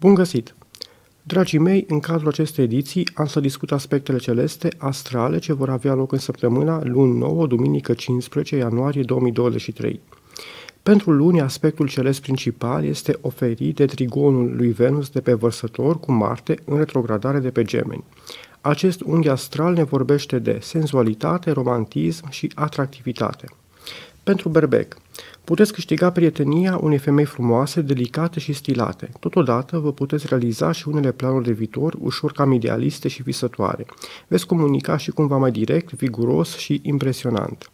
Bun găsit! Dragii mei, în cadrul acestei ediții am să discut aspectele celeste, astrale, ce vor avea loc în săptămâna luni 9, duminică 15 ianuarie 2023. Pentru luni, aspectul celest principal este oferit de trigonul lui Venus de pe Vărsător cu Marte în retrogradare de pe Gemeni. Acest unghi astral ne vorbește de senzualitate, romantism și atractivitate. Pentru berbec, puteți câștiga prietenia unei femei frumoase, delicate și stilate. Totodată vă puteți realiza și unele planuri de viitor ușor cam idealiste și visătoare. Veți comunica și cumva mai direct, viguros și impresionant.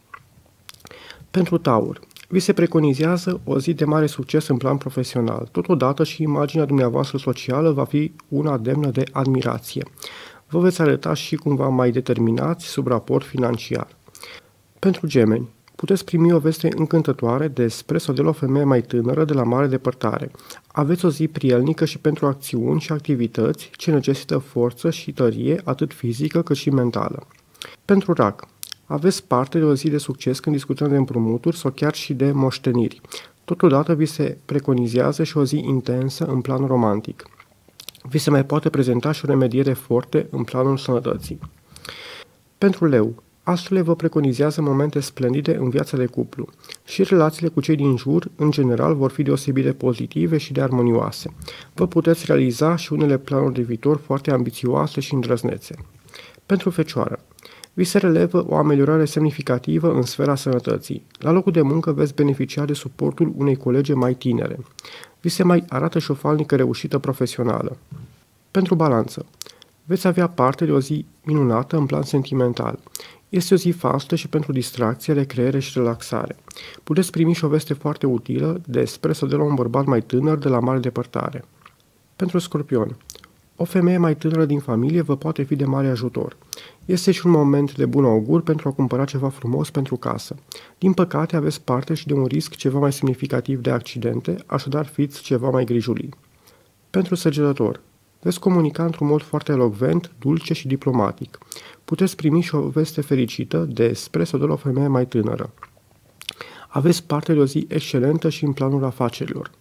Pentru taur, vi se preconizează o zi de mare succes în plan profesional. Totodată și imaginea dumneavoastră socială va fi una demnă de admirație. Vă veți arăta și cumva mai determinați sub raport financiar. Pentru gemeni, puteți primi o veste încântătoare despre sau de la o femeie mai tânără de la mare depărtare. Aveți o zi prielnică și pentru acțiuni și activități ce necesită forță și tărie, atât fizică cât și mentală. Pentru rac, aveți parte de o zi de succes când discutăm de împrumuturi sau chiar și de moșteniri. Totodată vi se preconizează și o zi intensă în plan romantic. Vi se mai poate prezenta și o remediere forte în planul sănătății. Pentru leu, astrele vă preconizează momente splendide în viața de cuplu și relațiile cu cei din jur, în general, vor fi deosebit de pozitive și de armonioase. Vă puteți realiza și unele planuri de viitor foarte ambițioase și îndrăznețe. Pentru fecioară, vi se relevă o ameliorare semnificativă în sfera sănătății. La locul de muncă veți beneficia de suportul unei colege mai tinere. Vi se mai arată și o falnică reușită profesională. Pentru balanță, veți avea parte de o zi minunată în plan sentimental. Este o zi fastă și pentru distracție, recreere și relaxare. Puteți primi și o veste foarte utilă despre sau de la un bărbat mai tânăr de la mare depărtare. Pentru scorpion, o femeie mai tânără din familie vă poate fi de mare ajutor. Este și un moment de bun augur pentru a cumpăra ceva frumos pentru casă. Din păcate, aveți parte și de un risc ceva mai semnificativ de accidente, așadar fiți ceva mai grijulii. Pentru săgetător, veți comunica într-un mod foarte elocvent, dulce și diplomatic. Puteți primi și o veste fericită despre sau de la o femeie mai tânără. Aveți parte de o zi excelentă și în planul afacerilor.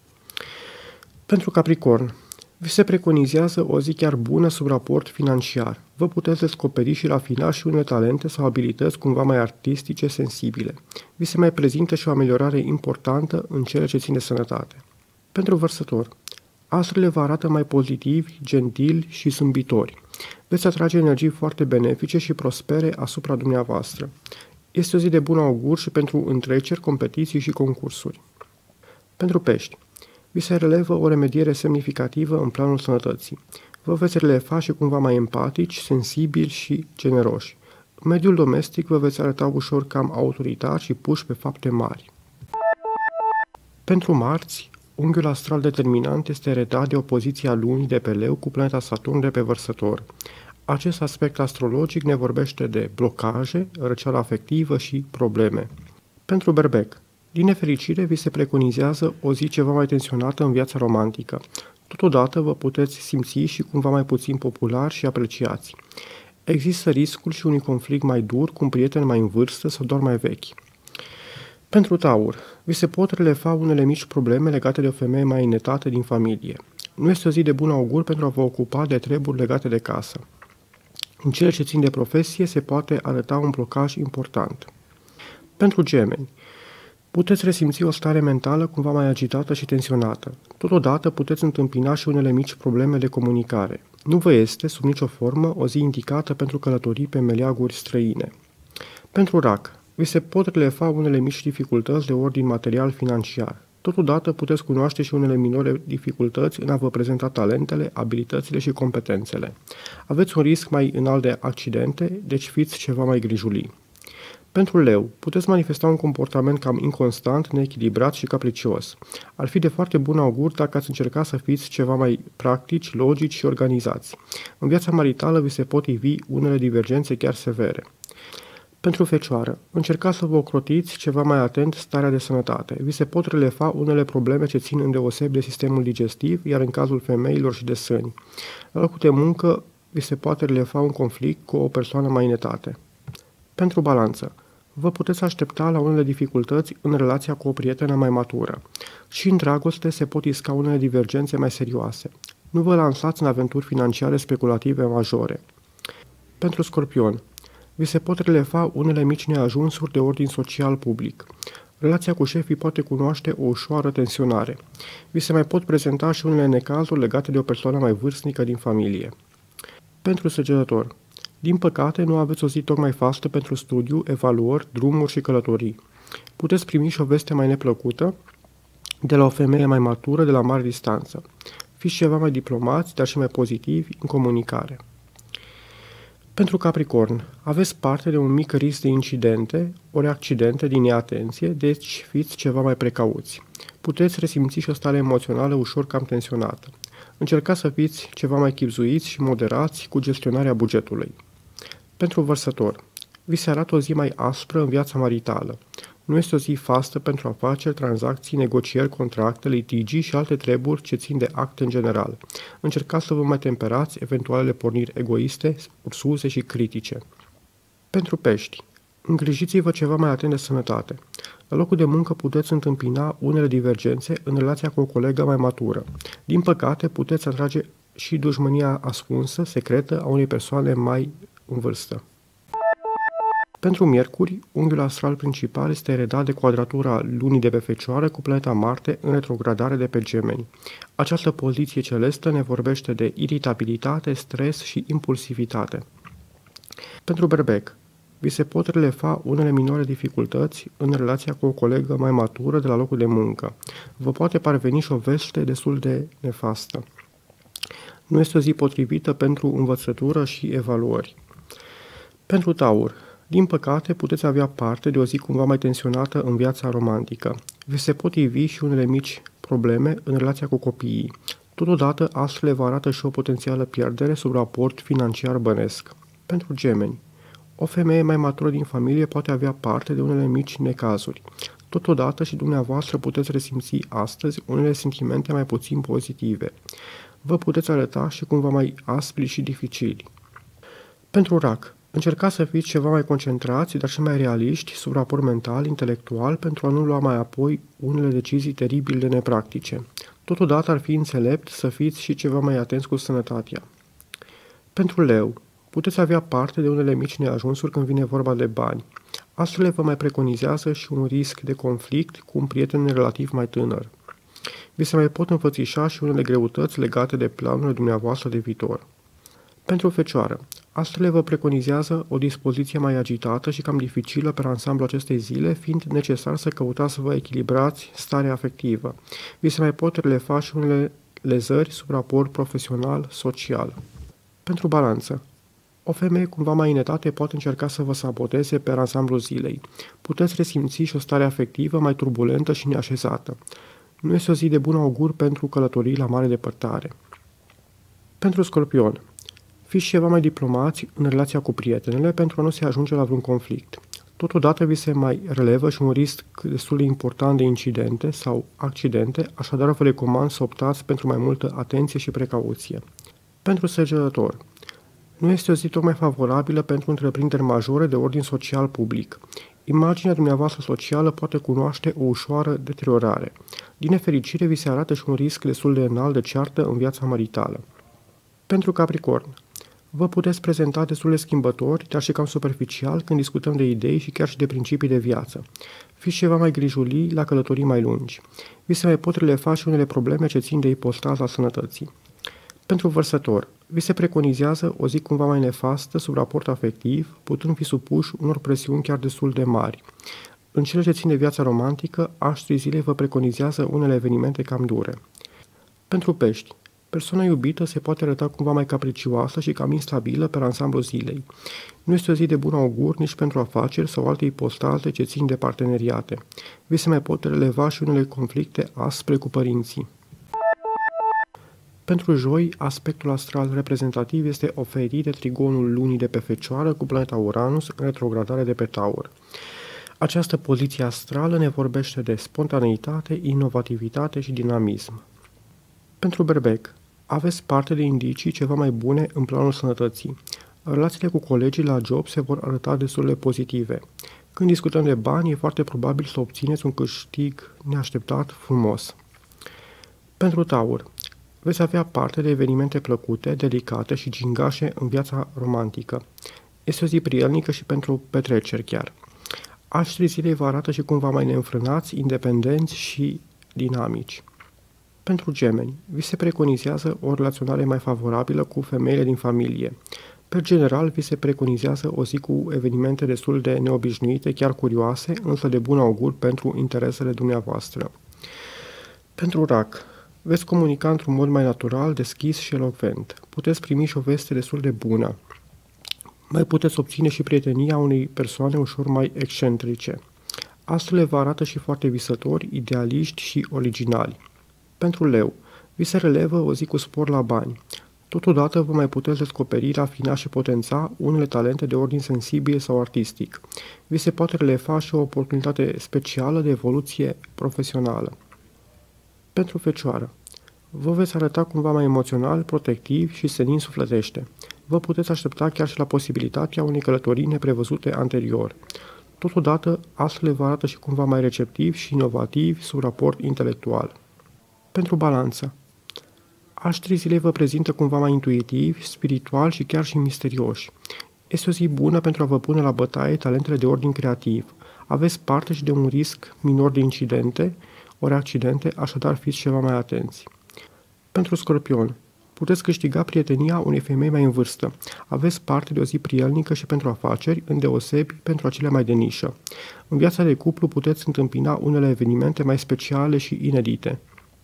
Pentru Capricorn, vi se preconizează o zi chiar bună sub raport financiar. Vă puteți descoperi și rafina și unele talente sau abilități cumva mai artistice, sensibile. Vi se mai prezintă și o ameliorare importantă în cele ce țin de sănătate. Pentru Vărsător, astrele vă arată mai pozitivi, gentili și zâmbitori. Veți atrage energii foarte benefice și prospere asupra dumneavoastră. Este o zi de bun augur și pentru întreceri, competiții și concursuri. Pentru Pești, vi se relevă o remediere semnificativă în planul sănătății. Vă veți releva și cumva mai empatici, sensibili și generoși. În mediul domestic vă veți arăta ușor cam autoritar și puși pe fapte mari. Pentru Marți, unghiul astral determinant este redat de opoziția lunii de pe Leu cu planeta Saturn de pe Vărsător. Acest aspect astrologic ne vorbește de blocaje, răceală afectivă și probleme. Pentru Berbec, din nefericire vi se preconizează o zi ceva mai tensionată în viața romantică. Totodată vă puteți simți și cumva mai puțin populari și apreciați. Există riscul și unui conflict mai dur cu un prieten mai în vârstă sau doar mai vechi. Pentru Taur, vi se pot releva unele mici probleme legate de o femeie mai înnetată din familie. Nu este o zi de bun augur pentru a vă ocupa de treburi legate de casă. În cele ce țin de profesie se poate arăta un blocaj important. Pentru Gemeni, puteți resimți o stare mentală cumva mai agitată și tensionată. Totodată puteți întâmpina și unele mici probleme de comunicare. Nu vă este, sub nicio formă, o zi indicată pentru călătorii pe meleaguri străine. Pentru Rac, vi se pot releva unele mici dificultăți de ordin material-financiar. Totodată puteți cunoaște și unele minore dificultăți în a vă prezenta talentele, abilitățile și competențele. Aveți un risc mai înalt de accidente, deci fiți ceva mai grijulii. Pentru Leu, puteți manifesta un comportament cam inconstant, neechilibrat și capricios. Ar fi de foarte bun augur dacă ați încerca să fiți ceva mai practici, logici și organizați. În viața maritală vi se pot ivi unele divergențe chiar severe. Pentru Fecioară, încercați să vă ocrotiți ceva mai atent starea de sănătate. Vi se pot releva unele probleme ce țin îndeoseb de sistemul digestiv, iar în cazul femeilor și de sâni. La locul de muncă vi se poate releva un conflict cu o persoană mai înetate. Pentru Balanță, vă puteți aștepta la unele dificultăți în relația cu o prietenă mai matură. Și în dragoste se pot isca unele divergențe mai serioase. Nu vă lansați în aventuri financiare speculative majore. Pentru Scorpion, vi se pot releva unele mici neajunsuri de ordin social public. Relația cu șefii poate cunoaște o ușoară tensionare. Vi se mai pot prezenta și unele necazuri legate de o persoană mai vârstnică din familie. Pentru Săgetător, din păcate nu aveți o zi tocmai fastă pentru studiu, evaluări, drumuri și călătorii. Puteți primi și o veste mai neplăcută de la o femeie mai matură de la mare distanță. Fiți ceva mai diplomați, dar și mai pozitivi în comunicare. Pentru Capricorn, aveți parte de un mic risc de incidente ori accidente din neatenție, deci fiți ceva mai precauți. Puteți resimți și o stare emoțională ușor cam tensionată. Încercați să fiți ceva mai chibzuiți și moderați cu gestionarea bugetului. Pentru Vărsător, vi se arată o zi mai aspră în viața maritală. Nu este o zi fastă pentru afaceri, tranzacții, negocieri, contracte, litigii și alte treburi ce țin de acte în general. Încercați să vă mai temperați eventualele porniri egoiste, ursuze și critice. Pentru Pești, îngrijiți-vă ceva mai atent de sănătate. La locul de muncă puteți întâmpina unele divergențe în relația cu o colegă mai matură. Din păcate, puteți atrage și dușmânia ascunsă, secretă, a unei persoane mai în vârstă. Pentru Miercuri, unghiul astral principal este redat de quadratura lunii de pe Fecioară cu planeta Marte în retrogradare de pe Gemeni. Această poziție celestă ne vorbește de iritabilitate, stres și impulsivitate. Pentru Berbec, vi se pot releva unele minore dificultăți în relația cu o colegă mai matură de la locul de muncă. Vă poate parveni și o veste destul de nefastă. Nu este o zi potrivită pentru învățătură și evaluări. Pentru Taur, din păcate, puteți avea parte de o zi cumva mai tensionată în viața romantică. Vi se pot ivi și unele mici probleme în relația cu copiii. Totodată, astfel vă arată și o potențială pierdere sub raport financiar bănesc. Pentru Gemeni, o femeie mai matură din familie poate avea parte de unele mici necazuri. Totodată și dumneavoastră puteți resimți astăzi unele sentimente mai puțin pozitive. Vă puteți arăta și cumva mai aspri și dificili. Pentru Rac, încercați să fiți ceva mai concentrați, dar și mai realiști sub raport mental, intelectual, pentru a nu lua mai apoi unele decizii teribil de nepractice. Totodată ar fi înțelept să fiți și ceva mai atenți cu sănătatea. Pentru Leu, puteți avea parte de unele mici neajunsuri când vine vorba de bani. Astfel vă mai preconizează și un risc de conflict cu un prieten relativ mai tânăr. Vi se mai pot înfățișa și unele greutăți legate de planurile dumneavoastră de viitor. Pentru Fecioară, astfel vă preconizează o dispoziție mai agitată și cam dificilă pe ansamblu acestei zile, fiind necesar să căutați să vă echilibrați starea afectivă. Vi se mai pot releva și unele lezări sub raport profesional-social. Pentru Balanță, o femeie cumva mai în etate poate încerca să vă saboteze pe ansamblu zilei. Puteți resimți și o stare afectivă mai turbulentă și neașezată. Nu este o zi de bun augur pentru călătorii la mare depărtare. Pentru Scorpion, fiți ceva mai diplomați în relația cu prietenele pentru a nu se ajunge la vreun conflict. Totodată vi se mai relevă și un risc destul de important de incidente sau accidente, așadar vă recomand să optați pentru mai multă atenție și precauție. Pentru Săgetător, nu este o zi tocmai favorabilă pentru întreprinderi majore de ordin social public. Imaginea dumneavoastră socială poate cunoaște o ușoară deteriorare. Din nefericire, vi se arată și un risc destul de înalt de ceartă în viața maritală. Pentru Capricorn, vă puteți prezenta destul de schimbători, dar și cam superficial când discutăm de idei și chiar și de principii de viață. Fiți ceva mai grijulii la călătorii mai lungi. Vi se mai pot releva și unele probleme ce țin de ipostaza sănătății. Pentru Vărsător, vi se preconizează o zi cumva mai nefastă sub raport afectiv, putând fi supuși unor presiuni chiar destul de mari. În cele ce țin de viața romantică, astfel zilei vă preconizează unele evenimente cam dure. Pentru Pești, persoana iubită se poate arăta cumva mai capricioasă și cam instabilă pe ansamblu zilei. Nu este o zi de bun augur nici pentru afaceri sau alte ipostaze ce țin de parteneriate. Vi se mai pot releva și unele conflicte aspre cu părinții. Pentru Joi, aspectul astral reprezentativ este oferit de trigonul lunii de pe Fecioară cu planeta Uranus în retrogradare de pe Taur. Această poziție astrală ne vorbește de spontaneitate, inovativitate și dinamism. Pentru Berbec, aveți parte de indicii ceva mai bune în planul sănătății. Relațiile cu colegii la job se vor arăta destul de pozitive. Când discutăm de bani, e foarte probabil să obțineți un câștig neașteptat frumos. Pentru Taur, Veți avea parte de evenimente plăcute, delicate și gingașe în viața romantică. Este o zi prielnică și pentru petreceri chiar. Aștrii zilei vă arată și cum va mai neînfrânați, independenți și dinamici. Pentru gemeni, vi se preconizează o relaționare mai favorabilă cu femeile din familie. Per general, vi se preconizează o zi cu evenimente destul de neobișnuite, chiar curioase, însă de bun augur pentru interesele dumneavoastră. Pentru rac, veți comunica într-un mod mai natural, deschis și elocvent. Puteți primi și o veste destul de bună. Mai puteți obține și prietenia unei persoane ușor mai excentrice. Astrele vă arată și foarte visători, idealiști și originali. Pentru leu, vi se relevă o zi cu spor la bani. Totodată vă mai puteți descoperi, rafina și potența unele talente de ordin sensibil sau artistic. Vi se poate releva și o oportunitate specială de evoluție profesională. Pentru fecioară, vă veți arăta cumva mai emoțional, protectiv și senin sufletește. Vă puteți aștepta chiar și la posibilitatea unei călătorii neprevăzute anterior. Totodată, astrele vă arată și cumva mai receptiv și inovativ sub raport intelectual. Pentru balanță, aștrii zilei vă prezintă cumva mai intuitivi, spiritual și chiar și misterioși. Este o zi bună pentru a vă pune la bătaie talentele de ordin creativ. Aveți parte și de un risc minor de incidente, ori accidente, așadar fiți ceva mai atenți. Pentru scorpion, puteți câștiga prietenia unei femei mai în vârstă. Aveți parte de o zi prielnică și pentru afaceri, îndeosebi pentru acele mai de nișă. În viața de cuplu puteți întâmpina unele evenimente mai speciale și inedite.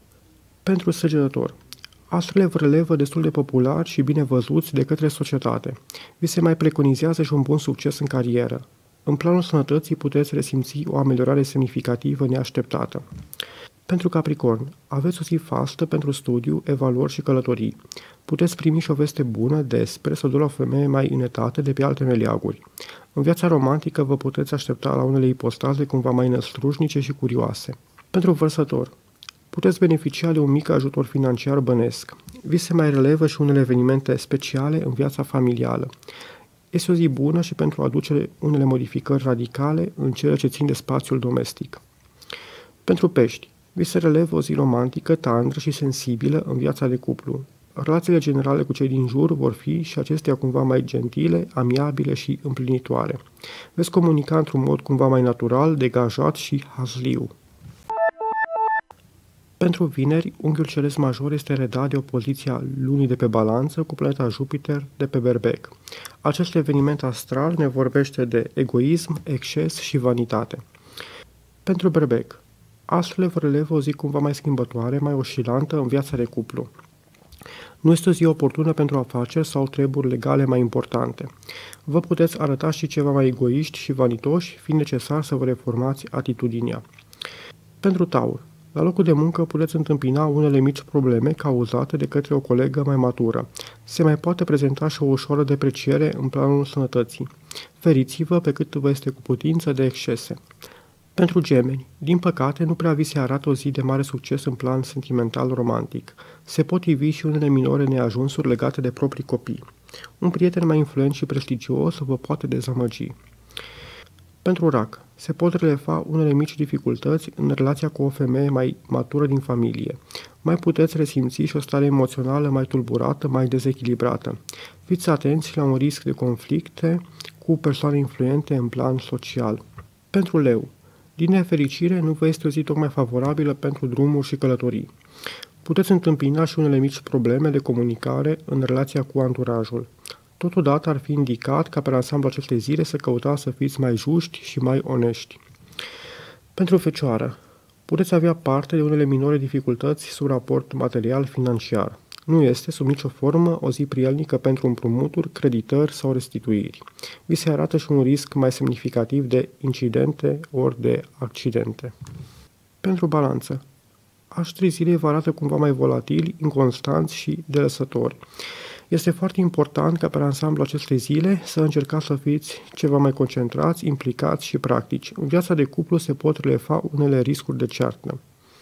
Pentru săgetător, astrele vă relevă destul de populari și bine văzuți de către societate. Vi se mai preconizează și un bun succes în carieră. În planul sănătății puteți resimți o ameliorare semnificativă neașteptată. Pentru Capricorn, aveți o zi fastă pentru studiu, evaluări și călătorii. Puteți primi și o veste bună despre sau de la o femeie mai înetate de pe alte meleaguri. În viața romantică vă puteți aștepta la unele ipostaze cumva mai năstrușnice și curioase. Pentru Vărsător, puteți beneficia de un mic ajutor financiar bănesc. Vi se mai relevă și unele evenimente speciale în viața familială. Este o zi bună și pentru a aduce unele modificări radicale în cele ce țin de spațiul domestic. Pentru Pești, vi se relevă o zi romantică, tandră și sensibilă în viața de cuplu. Relațiile generale cu cei din jur vor fi și acestea cumva mai gentile, amiabile și împlinitoare. Veți comunica într-un mod cumva mai natural, degajat și hazliu. Pentru Vineri, unghiul ceresc major este redat de opoziția lunii de pe balanță cu planeta Jupiter de pe berbec. Acest eveniment astral ne vorbește de egoism, exces și vanitate. Pentru berbec, astrele vă relevă o zi cumva mai schimbătoare, mai oscilantă în viața de cuplu. Nu este o zi oportună pentru afaceri sau treburi legale mai importante. Vă puteți arăta și ceva mai egoiști și vanitoși, fiind necesar să vă reformați atitudinea. Pentru Taur, la locul de muncă puteți întâmpina unele mici probleme cauzate de către o colegă mai matură. Se mai poate prezenta și o ușoară depreciere în planul sănătății. Feriți-vă pe cât vă este cu putință de excese. Pentru Gemeni, din păcate, nu prea vi se arată o zi de mare succes în plan sentimental romantic. Se pot ivi și unele minore neajunsuri legate de proprii copii. Un prieten mai influent și prestigios vă poate dezamăgi. Pentru Rac, se pot releva unele mici dificultăți în relația cu o femeie mai matură din familie. Mai puteți resimți și o stare emoțională mai tulburată, mai dezechilibrată. Fiți atenți la un risc de conflicte cu persoane influente în plan social. Pentru Leu, din nefericire, nu vă este o zi tocmai favorabilă pentru drumuri și călătorii. Puteți întâmpina și unele mici probleme de comunicare în relația cu anturajul. Totodată ar fi indicat ca pe ansamblu acestei zile să căutați să fiți mai juști și mai onești. Pentru Fecioară, puteți avea parte de unele minore dificultăți sub raport material-financiar. Nu este, sub nicio formă, o zi prielnică pentru împrumuturi, creditări sau restituiri. Vi se arată și un risc mai semnificativ de incidente ori de accidente. Pentru Balanță, aștrii zilei vă arată cumva mai volatili, inconstanți și delăsători. Este foarte important ca pe ansamblu acestei zile să încercați să fiți ceva mai concentrați, implicați și practici. În viața de cuplu se pot releva unele riscuri de ceartă.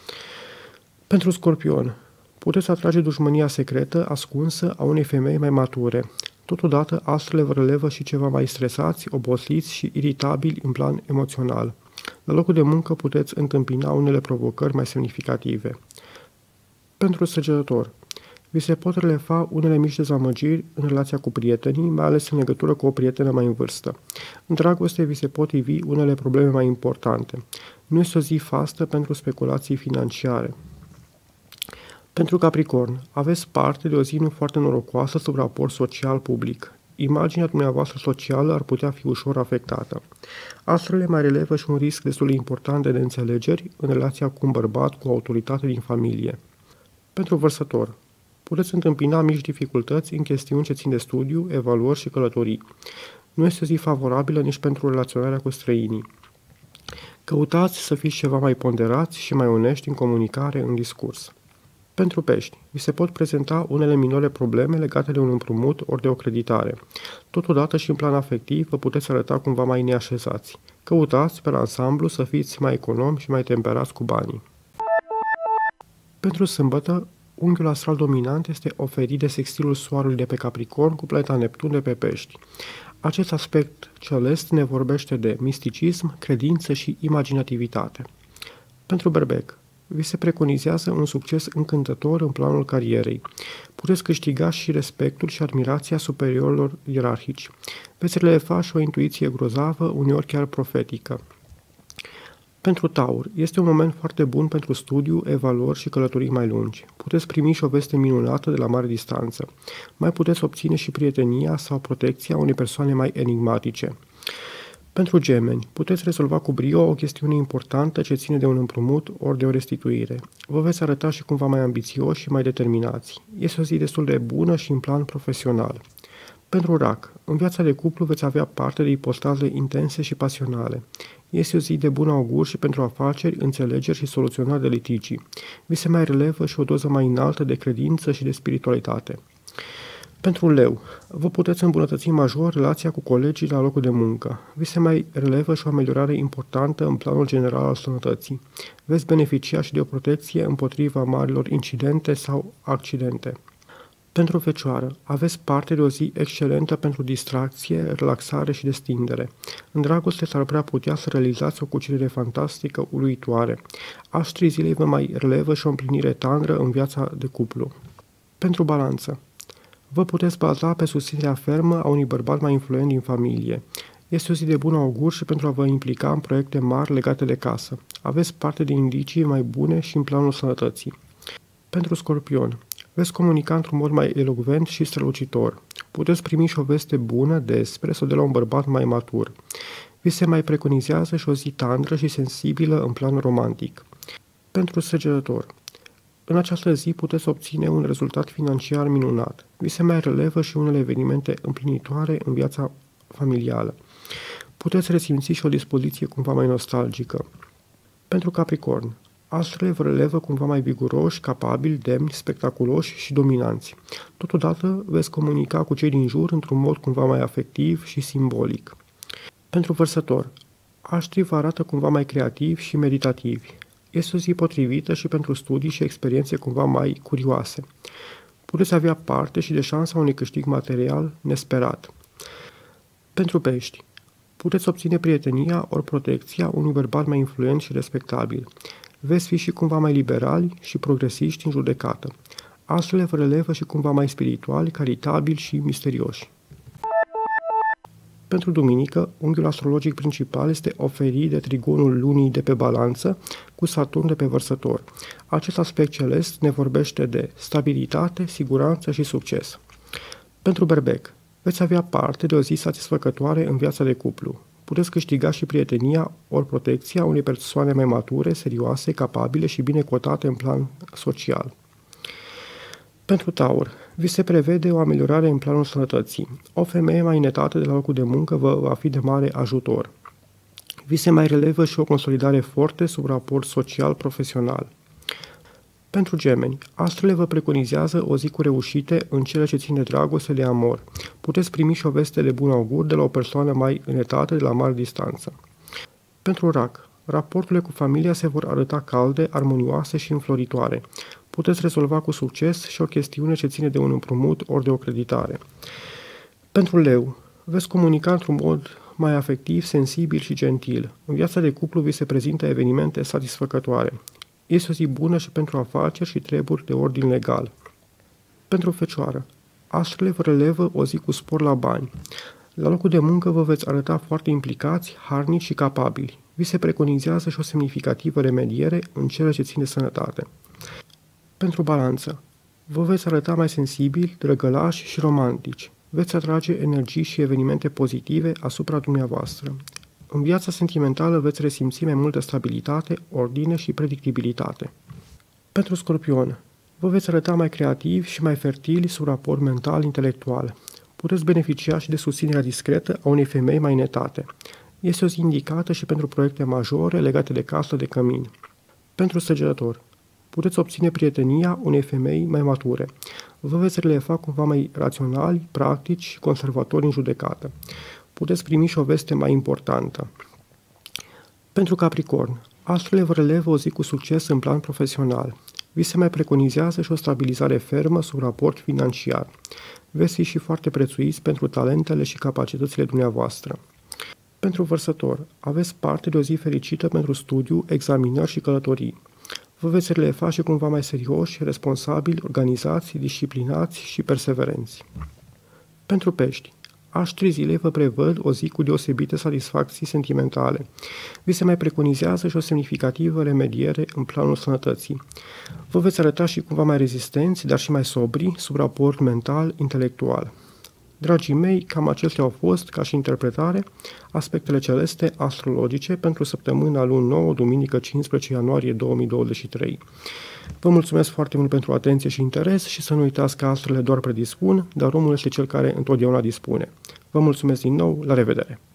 Pentru Scorpion, puteți atrage dușmânia secretă, ascunsă, a unei femei mai mature. Totodată, astrele vă relevă și ceva mai stresați, obosiți și iritabili în plan emoțional. La locul de muncă puteți întâmpina unele provocări mai semnificative. Pentru Săgetător, Vi se pot releva unele mici dezamăgiri în relația cu prietenii, mai ales în legătură cu o prietenă mai în vârstă. În dragoste vi se pot ivi unele probleme mai importante. Nu este o zi fastă pentru speculații financiare. Pentru Capricorn, aveți parte de o zi nu foarte norocoasă sub raport social public. Imaginea dumneavoastră socială ar putea fi ușor afectată. Astrele mai relevă și un risc destul de important de neînțelegeri în relația cu un bărbat cu autoritate din familie. Pentru Vărsător, puteți întâmpina mici dificultăți în chestiuni ce țin de studiu, evaluări și călătorii. Nu este o zi favorabilă nici pentru relaționarea cu străinii. Căutați să fiți ceva mai ponderați și mai onești în comunicare, în discurs. Pentru Pești, vi se pot prezenta unele minore probleme legate de un împrumut ori de o creditare. Totodată și în plan afectiv vă puteți arăta cumva mai neașezați. Căutați, pe ansamblu, să fiți mai economi și mai temperați cu banii. Pentru Sâmbătă, unghiul astral dominant este oferit de sextilul Soarelui de pe Capricorn cu planeta Neptun de pe Pești. Acest aspect celest ne vorbește de misticism, credință și imaginativitate. Pentru Berbec, vi se preconizează un succes încântător în planul carierei. Puteți câștiga și respectul și admirația superiorilor ierarhici. Veți releva și o intuiție grozavă, uneori chiar profetică. Pentru Taur, este un moment foarte bun pentru studiu, evaluări și călătorii mai lungi. Puteți primi și o veste minunată de la mare distanță. Mai puteți obține și prietenia sau protecția unei persoane mai enigmatice. Pentru Gemeni, puteți rezolva cu brio o chestiune importantă ce ține de un împrumut ori de o restituire. Vă veți arăta și cumva mai ambițioși și mai determinați. Este o zi destul de bună și în plan profesional. Pentru Rac, în viața de cuplu veți avea parte de ipostaze intense și pasionale. Este o zi de bun augur și pentru afaceri, înțelegeri și soluționări de litigii. Vi se mai relevă și o doză mai înaltă de credință și de spiritualitate. Pentru Leu, vă puteți îmbunătăți major relația cu colegii la locul de muncă. Vi se mai relevă și o ameliorare importantă în planul general al sănătății. Veți beneficia și de o protecție împotriva marilor incidente sau accidente. Pentru Fecioară, aveți parte de o zi excelentă pentru distracție, relaxare și destindere. În dragoste s-ar prea putea să realizați o cucerire fantastică, uluitoare. Astrii zilei vă mai relevă și o împlinire tandră în viața de cuplu. Pentru Balanță, vă puteți baza pe susținerea fermă a unui bărbat mai influent din familie. Este o zi de bun augur și pentru a vă implica în proiecte mari legate de casă. Aveți parte de indicii mai bune și în planul sănătății. Pentru Scorpion, veți comunica într-un mod mai elocvent și strălucitor. Puteți primi și o veste bună despre sau de la un bărbat mai matur. Vi se mai preconizează și o zi tandră și sensibilă în plan romantic. Pentru Săgetător, în această zi puteți obține un rezultat financiar minunat. Vi se mai relevă și unele evenimente împlinitoare în viața familială. Puteți resimți și o dispoziție cumva mai nostalgică. Pentru Capricorn, astrele vă relevă cumva mai viguroși, capabili, demni, spectaculoși și dominanți. Totodată veți comunica cu cei din jur într-un mod cumva mai afectiv și simbolic. Pentru Vărsător, astrii vă arată cumva mai creativi și meditativi. Este o zi potrivită și pentru studii și experiențe cumva mai curioase. Puteți avea parte și de șansa unui câștig material nesperat. Pentru Pești, puteți obține prietenia ori protecția unui bărbat mai influent și respectabil. Veți fi și cumva mai liberali și progresiști în judecată. Astrele vă relevă și cumva mai spirituali, caritabili și misterioși. Pentru duminică, unghiul astrologic principal este oferit de trigonul lunii de pe Balanță cu Saturn de pe Vărsător. Acest aspect celest ne vorbește de stabilitate, siguranță și succes. Pentru Berbec, veți avea parte de o zi satisfăcătoare în viața de cuplu. Puteți câștiga și prietenia ori protecția unei persoane mai mature, serioase, capabile și bine cotate în plan social. Pentru Taur, vi se prevede o ameliorare în planul sănătății. O femeie mai înetată de la locul de muncă vă va fi de mare ajutor. Vi se mai relevă și o consolidare forte sub raport social-profesional. Pentru Gemeni, astrele vă preconizează o zi cu reușite în cele ce țin de dragoste de amor. Puteți primi și o veste de bun augur de la o persoană mai înetată de la mare distanță. Pentru Rac, raporturile cu familia se vor arăta calde, armonioase și înfloritoare. Puteți rezolva cu succes și o chestiune ce ține de un împrumut ori de o creditare. Pentru Leu, veți comunica într-un mod mai afectiv, sensibil și gentil. În viața de cuplu vi se prezintă evenimente satisfăcătoare. Este o zi bună și pentru afaceri și treburi de ordin legal. Pentru Fecioară, astrele vă relevă o zi cu spor la bani. La locul de muncă vă veți arăta foarte implicați, harnici și capabili. Vi se preconizează și o semnificativă remediere în ceea ce ține de sănătate. Pentru Balanță, vă veți arăta mai sensibili, drăgălași și romantici. Veți atrage energii și evenimente pozitive asupra dumneavoastră. În viața sentimentală veți resimți mai multă stabilitate, ordine și predictibilitate. Pentru Scorpion, vă veți arăta mai creativi și mai fertili sub raport mental-intelectual. Puteți beneficia și de susținerea discretă a unei femei mai netate. Este o zi indicată și pentru proiecte majore legate de casă, de cămin. Pentru Săgetător, puteți obține prietenia unei femei mai mature. Vă veți releva cumva mai raționali, practici și conservatori în judecată. Puteți primi și o veste mai importantă. Pentru Capricorn, astrele vă relevă o zi cu succes în plan profesional. Vi se mai preconizează și o stabilizare fermă sub raport financiar. Veți fi și foarte prețuiți pentru talentele și capacitățile dumneavoastră. Pentru Vărsător, aveți parte de o zi fericită pentru studiu, examinări și călătorii. Vă veți releva și cumva mai serioși, responsabili, organizați, disciplinați și perseverenți. Pentru Pești, Aștri zilei vă prevăd o zi cu deosebite satisfacții sentimentale. Vi se mai preconizează și o semnificativă remediere în planul sănătății. Vă veți arăta și cumva mai rezistenți, dar și mai sobri, sub raport mental-intelectual. Dragii mei, cam acestea au fost, ca și interpretare, aspectele celeste astrologice pentru săptămâna luni 9, duminică 15 ianuarie 2023. Vă mulțumesc foarte mult pentru atenție și interes și să nu uitați că astrele doar predispun, dar omul este cel care întotdeauna dispune. Vă mulțumesc din nou, la revedere!